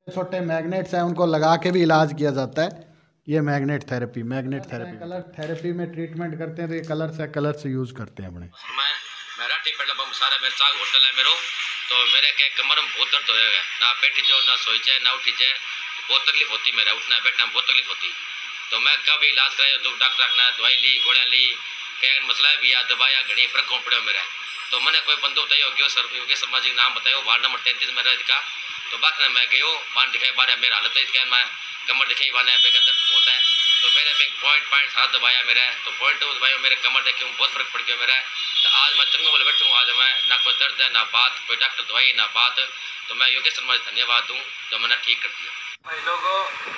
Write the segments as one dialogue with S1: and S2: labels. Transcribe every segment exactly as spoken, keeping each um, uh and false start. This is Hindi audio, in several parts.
S1: छोटे मैग्नेट्स हैं, उनको लगा के भी इलाज किया जाता है। ये magnet therapy magnet therapy colour therapy में ट्रीटमेंट करते हैं, तो ये कलर से कलर से यूज़ करते हैं अपने।
S2: मैं मेरा टिकट बम सारा मेरे साथ होटल है मेरो, तो मेरे के कमर में बहुत दर्द होएगा, ना बैठी जाओ ना सोई जाए ना उठी जाए, बहुत तकलीफ होती मेरा, उठना बैठना बहुत तकलीफ होती। तो मैं कभी इलाज कराया दो डॉक्टर रखना दवाई ली गोलियाँ ली, क्या मसला भी या दवाया घनी फर्क कौन पड़े मेरा। तो मैंने कोई बंदो बताइए क्यों सर के सामाजिक नाम बताओ, वार्ड नंबर तैंतीस मेरा दिखा, तो बात ने मैं गयो मान दिखाई बारे मेरा हालत है क्या, मैं कमर दिखाई बाने पे दर्द बहुत है, तो मेरे में पॉइंट पॉइंट सात दबाया मेरा, तो पॉइंट दबाया मेरे कमर देखे बहुत फर्क पड़ गया मेरा। तो आज मैं चंगा बोले बैठा हूँ, आज मैं ना कोई दर्द है ना बात, कोई डॉक्टर दवाई ना बात, तो मैं योगेश शर्मा जी धन्यवाद दूँ जो मैंने ठीक कर दिया।
S3: भाई लोगों,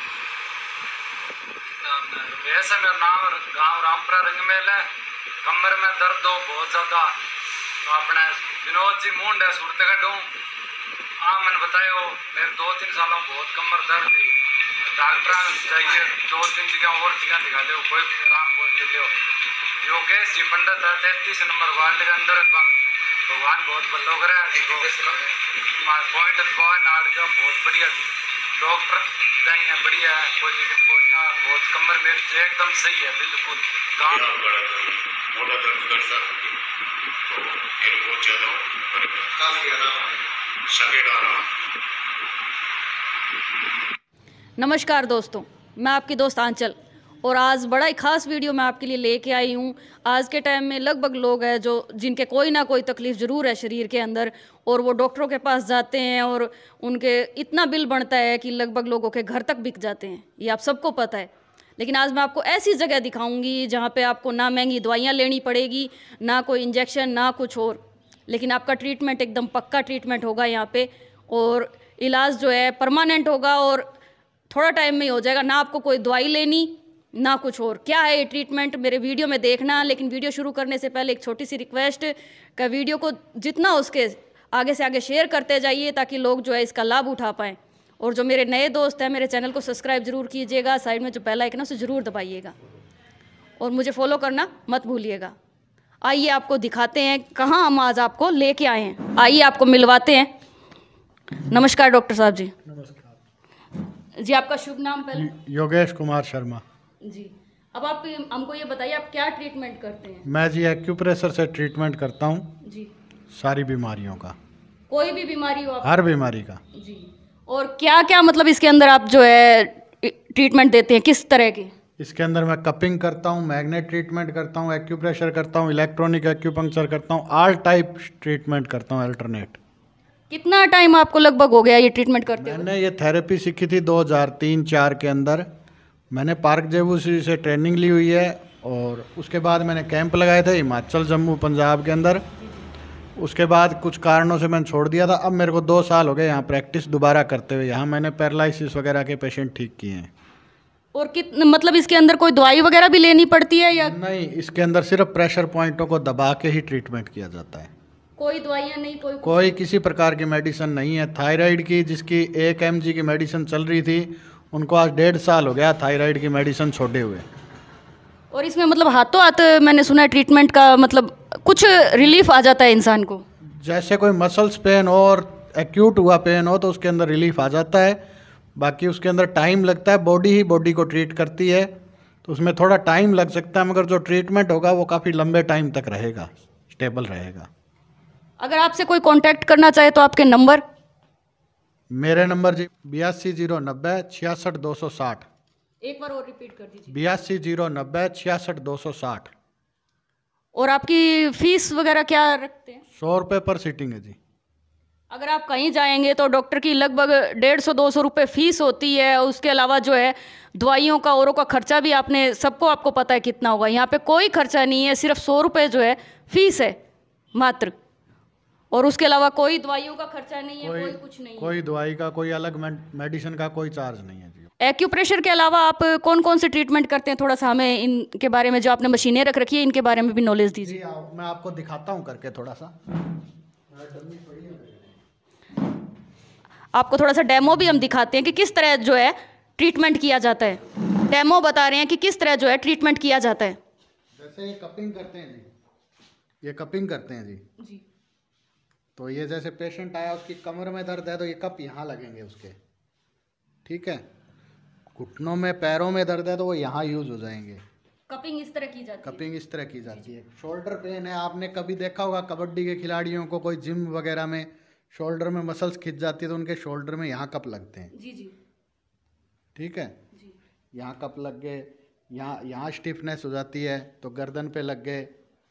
S3: वैसे मेरा नाम गांव रामपुरा रंगमेल है, कमर में दर्द हो बहुत ज़्यादा, तो अपने विनोद जी मुंड है सूरतगढ़ हूँ। हाँ मैंने बताया मेरे दो तीन सालों बहुत कमर दर्द थी, डॉक्टर चाहिए दो तीन जगह और जगह दिखा लो, कोई आराम को मिल लो। योगेश जी पंडित है तैतीस नंबर वार्ड के अंदर, भगवान बहुत बल्लो करे, पॉइंट नाड़ का बहुत बढ़िया डॉक्टर नहीं है, बढ़िया है, कोई दिक्कत कोई ना, बहुत कमर मेरी एकदम सही है बिल्कुल। गाँव
S4: मोटा दर्द करता तो मेरे बहुत ज़्यादा काफ़ी आराम सगेड़ आराम।
S5: नमस्कार दोस्तों, मैं आपकी दोस्त आंचल, और आज बड़ा ही ख़ास वीडियो मैं आपके लिए लेके आई हूँ। आज के टाइम में लगभग लोग हैं जो जिनके कोई ना कोई तकलीफ़ ज़रूर है शरीर के अंदर, और वो डॉक्टरों के पास जाते हैं और उनके इतना बिल बनता है कि लगभग लोगों के घर तक बिक जाते हैं, ये आप सबको पता है। लेकिन आज मैं आपको ऐसी जगह दिखाऊंगी जहाँ पे आपको ना महंगी दवाइयाँ लेनी पड़ेगी, ना कोई इंजेक्शन, ना कुछ और, लेकिन आपका ट्रीटमेंट एकदम पक्का ट्रीटमेंट होगा यहाँ पे, और इलाज जो है परमानेंट होगा और थोड़ा टाइम में ही हो जाएगा, ना आपको कोई दवाई लेनी ना कुछ और। क्या है ये ट्रीटमेंट मेरे वीडियो में देखना, लेकिन वीडियो शुरू करने से पहले एक छोटी सी रिक्वेस्ट का, वीडियो को जितना उसके आगे से आगे शेयर करते जाइए ताकि लोग जो है इसका लाभ उठा पाएँ। और जो मेरे नए दोस्त हैं, मेरे चैनल को सब्सक्राइब जरूर कीजिएगा, साइड में जो बेल आइकन है उसे ज़रूर दबाइएगा, और मुझे फॉलो करना मत भूलिएगा। आइए आपको दिखाते हैं कहाँ हम आज आपको लेके आए हैं, आइए आपको मिलवाते हैं। नमस्कार डॉक्टर साहब जी।
S1: नमस्कार
S5: जी, आपका शुभ नाम पहले?
S1: योगेश कुमार शर्मा
S5: जी। अब आप हमको ये बताइए आप क्या ट्रीटमेंट करते हैं?
S1: मैं जी एक्यूप्रेशर से ट्रीटमेंट करता हूँ
S5: जी।
S1: सारी बीमारियों का,
S5: कोई भी बीमारी हो आप?
S1: हर बीमारी का
S5: जी। और क्या क्या मतलब इसके अंदर आप जो है ट्रीटमेंट देते हैं, किस तरह के?
S1: इसके अंदर मैं कपिंग करता हूँ, मैग्नेट ट्रीटमेंट करता हूँ, एक्यूप्रेशर करता हूँ, इलेक्ट्रॉनिक एक्यूपंक्चर करता हूँ, ऑल टाइप ट्रीटमेंट करता हूँ, अल्टरनेट।
S5: कितना टाइम आपको लगभग हो गया ये ट्रीटमेंट करते हुए?
S1: मैंने ये थेरेपी सीखी थी दो हज़ार तीन चार के अंदर, मैंने पार्क जेबू से ट्रेनिंग ली हुई है, और उसके बाद मैंने कैंप लगाए थे हिमाचल, जम्मू, पंजाब के अंदर। उसके बाद कुछ कारणों से मैंने छोड़ दिया था। अब मेरे को दो साल हो गए यहाँ प्रैक्टिस दोबारा करते हुए, यहाँ मैंने पैरालिसिस वगैरह के पेशेंट ठीक किए हैं।
S5: और कित मतलब इसके अंदर कोई दवाई वगैरह भी लेनी पड़ती है या
S1: नहीं? इसके अंदर सिर्फ प्रेशर पॉइंटों को दबा के ही ट्रीटमेंट किया जाता है,
S5: कोई दवाइयाँ नहीं? कोई
S1: कोई किसी प्रकार की मेडिसिन नहीं है। थायराइड की जिसकी एक एम जी की मेडिसिन चल रही थी, उनको आज डेढ़ साल हो गया थायराइड की मेडिसिन छोड़े हुए।
S5: और इसमें मतलब हाथों हाथ मैंने सुना है ट्रीटमेंट का मतलब कुछ रिलीफ आ जाता है इंसान को?
S1: जैसे कोई मसल्स पेन और एक्यूट हुआ पेन हो तो उसके अंदर रिलीफ आ जाता है, बाकी उसके अंदर टाइम लगता है। बॉडी ही बॉडी को ट्रीट करती है, तो उसमें थोड़ा टाइम लग सकता है, मगर जो ट्रीटमेंट होगा वो काफ़ी लंबे टाइम तक रहेगा, स्टेबल रहेगा।
S5: अगर आपसे कोई कांटेक्ट करना चाहे तो आपके नंबर?
S1: मेरे नंबर जी बयासी जीरो नब्बे छियासठ दो सौ साठ।
S5: एक बार और रिपीट कर दीजिए।
S1: बयासी जीरो नब्बे छियासठ दो सौ साठ।
S5: और आपकी फीस वगैरह क्या रखते हैं?
S1: सौ रुपये पर सीटिंग है जी।
S5: अगर आप कहीं जाएंगे तो डॉक्टर की लगभग डेढ़ सौ दो सौ रुपये फीस होती है, उसके अलावा जो है दवाइयों का औरों का खर्चा भी आपने सबको आपको पता है कितना होगा। यहाँ पे कोई खर्चा नहीं है, सिर्फ सौ रुपये जो है फीस है मात्र, और उसके अलावा कोई दवाइयों का खर्चा नहीं है, कोई, कोई कुछ नहीं
S1: कोई
S5: है।
S1: दवाई का, कोई अलग मेडिसिन का कोई चार्ज नहीं है जी।
S5: एक्यूप्रेशर के अलावा आप कौन कौन से ट्रीटमेंट करते हैं? थोड़ा सा हमें इनके बारे में, जो आपने मशीनें रख रखी है इनके बारे में भी नॉलेज दीजिए।
S1: जी आ, मैं आपको दिखाता हूँ करके थोड़ा सा।
S5: आपको थोड़ा सा डेमो भी हम दिखाते हैं कि किस तरह जो है ट्रीटमेंट किया जाता है। डेमो बता रहे हैं कि किस तरह जो है ट्रीटमेंट किया जाता है।
S1: जैसे ये कपिंग करते हैं जी, ये कपिंग करते हैं जी
S5: जी।
S1: तो ये जैसे पेशेंट आया, उसकी कमर में दर्द है, तो ये कप यहाँ लगेंगे उसके, ठीक है। घुटनों में पैरों में दर्द है तो वो यहाँ यूज़ हो जाएंगे।
S5: कपिंग इस तरह की जाती है।
S1: कपिंग इस तरह की जाती है। शोल्डर पेन है, आपने कभी देखा होगा कबड्डी के खिलाड़ियों को, कोई जिम वगैरह में शोल्डर में मसल्स खिंच जाती है तो उनके शोल्डर में यहाँ कप लगते हैं।
S5: जी जी
S1: ठीक है।
S5: जी।
S1: यहाँ कप लग गए, यहाँ यहाँ स्टिफनेस हो जाती है तो गर्दन पे लग गए,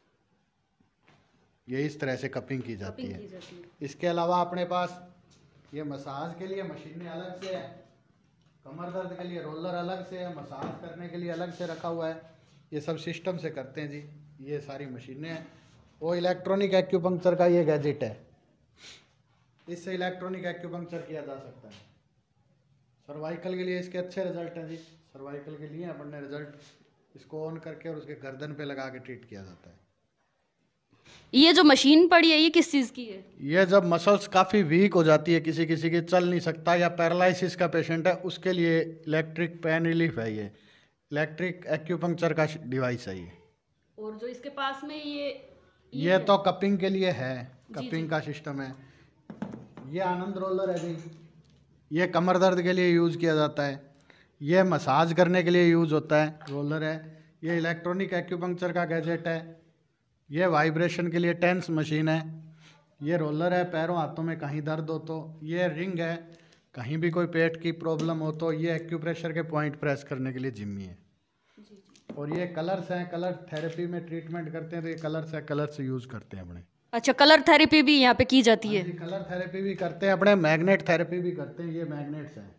S1: ये इस तरह से कपिंग की जाती
S5: कपिंग
S1: है।
S5: की जाती है।
S1: इसके अलावा अपने पास ये मसाज के लिए मशीनें अलग से है, कमर दर्द के लिए रोलर अलग से है, मसाज करने के लिए अलग से रखा हुआ है। ये सब सिस्टम से करते हैं जी, ये सारी मशीनें हैं। वो इलेक्ट्रॉनिक एक्यूपंक्चर का ये गैजेट है, इससे इलेक्ट्रॉनिक एक्यूपंक्चर किया जा सकता है। सर्वाइकल के लिए इसके अच्छे रिजल्ट हैं जी, सर्वाइकल के लिए अपन ने रिजल्ट, इसको ऑन करके और उसके गर्दन पे लगा के ट्रीट किया जाता है।
S5: ये जो मशीन पड़ी है ये किस चीज़ की है?
S1: ये जब मसल्स काफ़ी वीक हो जाती है, किसी किसी की चल नहीं सकता या पैरालिसिस का पेशेंट है, उसके लिए इलेक्ट्रिक पेन रिलीफ है, ये इलेक्ट्रिक एक्यूपंक्चर का डिवाइस है ये।
S5: और जो इसके पास में ये
S1: ये, ये तो कपिंग के लिए है, कपिंग का सिस्टम है। ये आनंद रोलर है जी, ये कमर दर्द के लिए यूज़ किया जाता है। ये मसाज करने के लिए यूज़ होता है, रोलर है। ये इलेक्ट्रॉनिक एक्यूपंक्चर का गैजेट है। ये वाइब्रेशन के लिए टेंस मशीन है। ये रोलर है, पैरों हाथों में कहीं दर्द हो तो। ये रिंग है, कहीं भी कोई पेट की प्रॉब्लम हो तो ये एक्यूप्रेशर के पॉइंट प्रेस करने के लिए जिम्मी है। और ये कलर्स हैं, कलर थेरेपी में ट्रीटमेंट करते हैं तो ये कलर्स है, कलर्स यूज़ करते हैं अपने।
S5: अच्छा, कलर थेरेपी भी यहाँ पे की जाती है?
S1: कलर थेरेपी भी करते हैं अपने, मैग्नेट थेरेपी भी करते हैं। ये मैग्नेट्स हैं,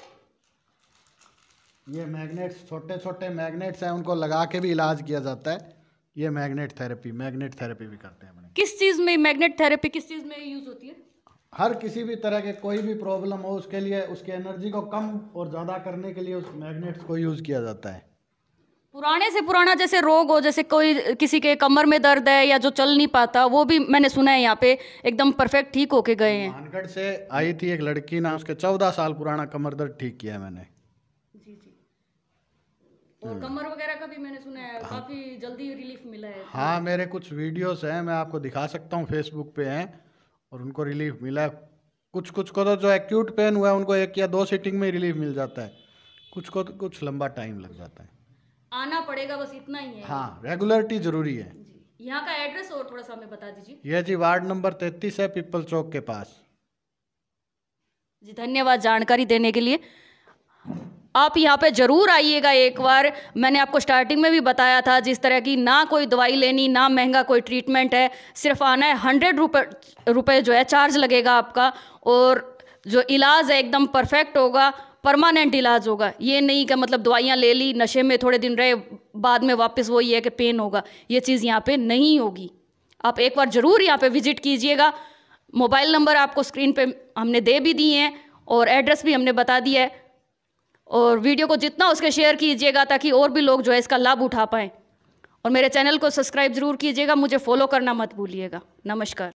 S1: ये मैग्नेट्स छोटे छोटे मैग्नेट्स हैं, उनको लगा के भी इलाज किया जाता है। ये मैग्नेट थेरेपी, मैग्नेट थेरेपी भी करते हैं अपने।
S5: किस चीज़ में मैग्नेट थेरेपी किस चीज़ में यूज़ होती है?
S1: हर किसी भी तरह के कोई भी प्रॉब्लम हो उसके लिए, उसके एनर्जी को कम और ज़्यादा करने के लिए उस मैग्नेट्स को यूज़ किया जाता है।
S5: पुराने से पुराना जैसे रोग हो, जैसे कोई किसी के कमर में दर्द है या जो चल नहीं पाता, वो भी मैंने सुना है यहाँ पे एकदम परफेक्ट ठीक होके गए हैं।
S1: मानगढ़ से आई थी एक लड़की ना, उसके चौदह साल पुराना कमर दर्द ठीक किया है मैंने।
S5: जी जी। और कमर वगैरह का भी मैंने सुना है काफ़ी जल्दी रिलीफ मिला है।
S1: हाँ, मेरे कुछ वीडियोस हैं, मैं आपको दिखा सकता हूँ, फेसबुक पे हैं, और उनको रिलीफ मिला है। कुछ कुछ को तो जो एक्यूट पेन हुआ है उनको एक या दो सीटिंग में रिलीफ मिल जाता है, कुछ को तो कुछ लंबा टाइम लग जाता है।
S5: आना पड़ेगा, बस इतना ही है।
S1: हाँ, रेगुलरिटी जरूरी है।
S5: जी। यहाँ का एड्रेस और थोड़ा सा हमें बता दीजिए।
S1: यह जी वार्ड नंबर तैंतीस है, पीपल चौक के पास।
S5: जी, धन्यवाद जानकारी देने के लिए। आप यहाँ पे ज़रूर आइएगा एक बार। मैंने आपको स्टार्टिंग में भी बताया था, जिस तरह की ना कोई दवाई लेनी, ना महंगा कोई ट्रीटमेंट है, सिर्फ आना है। हंड्रेड रुपये रुपये जो है चार्ज लगेगा आपका, और जो इलाज है एकदम परफेक्ट होगा, परमानेंट इलाज होगा। ये नहीं कि मतलब दवाइयाँ ले ली, नशे में थोड़े दिन रहे, बाद में वापस वही है कि पेन होगा, ये चीज़ यहाँ पे नहीं होगी। आप एक बार ज़रूर यहाँ पे विजिट कीजिएगा। मोबाइल नंबर आपको स्क्रीन पे हमने दे भी दिए हैं और एड्रेस भी हमने बता दिया है। और वीडियो को जितना उसके शेयर कीजिएगा ताकि और भी लोग जो है इसका लाभ उठा पाएँ। और मेरे चैनल को सब्सक्राइब ज़रूर कीजिएगा, मुझे फॉलो करना मत भूलिएगा। नमस्कार।